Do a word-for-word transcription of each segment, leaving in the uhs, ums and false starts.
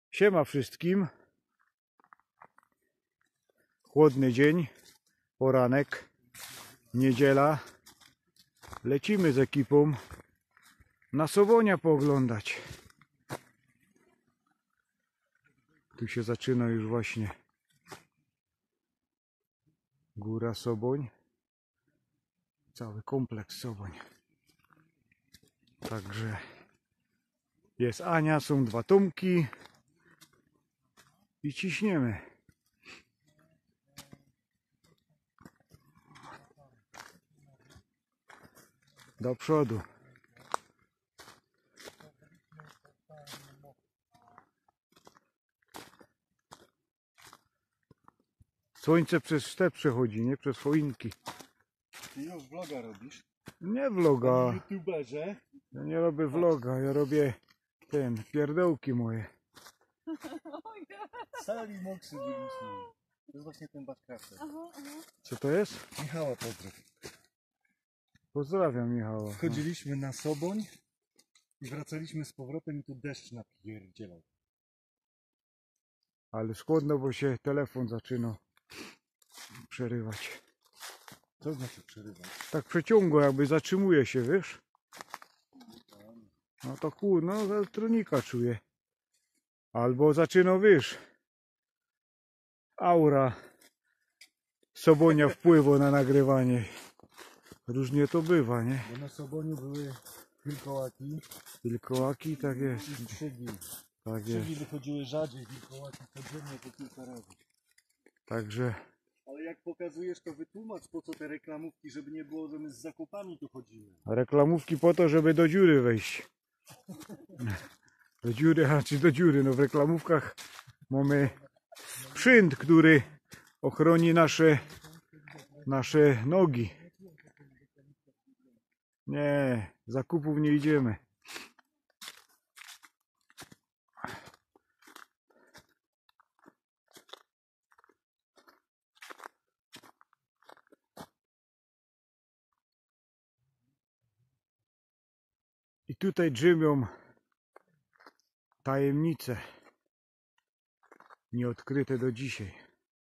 Siema wszystkim. Chłodny dzień, poranek, niedziela. Lecimy z ekipą na Sobonia pooglądać. Tu się zaczyna już właśnie góra Soboń. Cały kompleks Soboń. Także jest Ania, są dwa Tomki i ciśniemy. Do przodu. Słońce przez te przechodzi, nie przez choinki. Ty już vloga robisz? Nie vloga. YouTuberze. Ja nie robię vloga, ja robię ten, pierdołki moje. Sali moksy byliśmy. To jest właśnie ten Baszkawce. Co to jest? Michała pozdrow. Pozdrawiam Michała. Chodziliśmy na Soboń i wracaliśmy z powrotem i tu deszcz napierdzielał. Ale skłodno, bo się telefon zaczyna przerywać. Co znaczy przerywać? Tak przeciągło, jakby zatrzymuje się, wiesz? No to kur, no elektronika czuję. Albo zaczyna, wiesz, aura Sobonia wpływa na nagrywanie. Różnie to bywa, nie? Bo na Soboniu były wilkołaki Wilkołaki, tak jest. i trzygi. Tak jest. Trzygi wychodziły rzadziej, wilkołaki codziennie po kilka razy. Także Ale jak pokazujesz, to wytłumacz, po co te reklamówki, żeby nie było, że my z zakupami tu chodzimy. reklamówki po to, żeby do dziury wejść. Do dziury, a czy do dziury? No w reklamówkach mamy sprzęt, który ochroni nasze, nasze nogi. Nie, zakupów nie idziemy. I tutaj drzemią tajemnice nieodkryte do dzisiaj.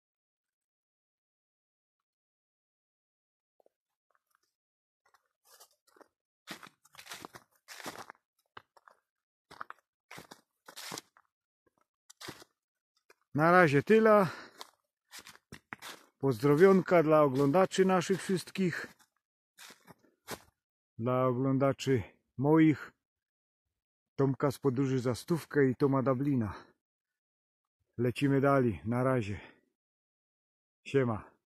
Na razie tyle. Pozdrowionka dla oglądaczy naszych wszystkich. Dla oglądaczy moich. Tomka z podróży za stówkę i Toma Dublina. Lecimy dalej. Na razie. Siema.